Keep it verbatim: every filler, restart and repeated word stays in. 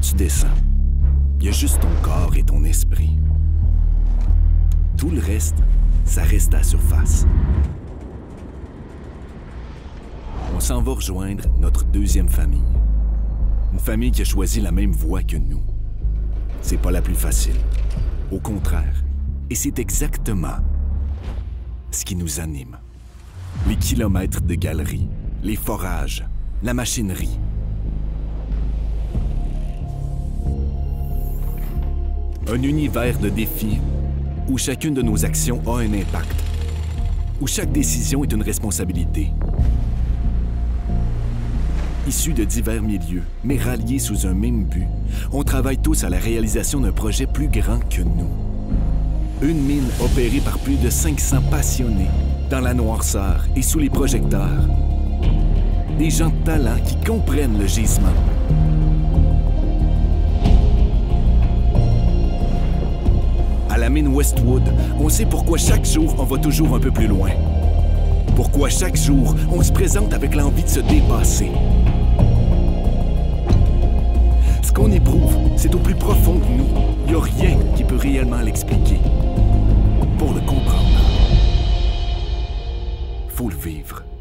tu descends, il y a juste ton corps et ton esprit. Tout le reste, ça reste à la surface. On s'en va rejoindre notre deuxième famille. Une famille qui a choisi la même voie que nous. C'est pas la plus facile. Au contraire. Et c'est exactement ce qui nous anime. Les kilomètres de galeries, les forages, la machinerie. Un univers de défis où chacune de nos actions a un impact, où chaque décision est une responsabilité. Issus de divers milieux, mais ralliés sous un même but, on travaille tous à la réalisation d'un projet plus grand que nous. Une mine opérée par plus de cinq cents passionnés, dans la noirceur et sous les projecteurs. Des gens de talent qui comprennent le gisement. À la mine Westwood, on sait pourquoi chaque jour on va toujours un peu plus loin. Pourquoi chaque jour on se présente avec l'envie de se dépasser. Ce qu'on éprouve, c'est au plus profond de nous. Il n'y a rien qui peut réellement l'expliquer. Pour le comprendre, faut le vivre.